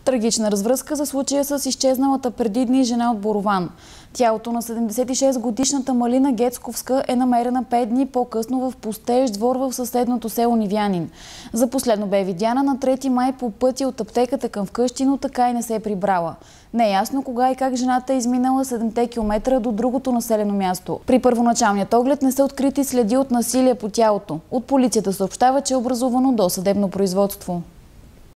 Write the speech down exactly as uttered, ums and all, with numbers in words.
Трагична развръзка за случая с изчезналата преди дни жена от Борован. Тялото на седемдесет и шест годишната Малина Гецковска е намерена пет дни по-късно в пустеещ двор в съседното село Нивянин. За последно бе видяна на трети май по пътя от аптеката към вкъщи, но така и не се е прибрала. Не е ясно кога и как жената е изминала седемте километра до другото населено място. При първоначалният оглед не са открити следи от насилие по тялото. От полицията съобщава, че е образувано досъдебно производство.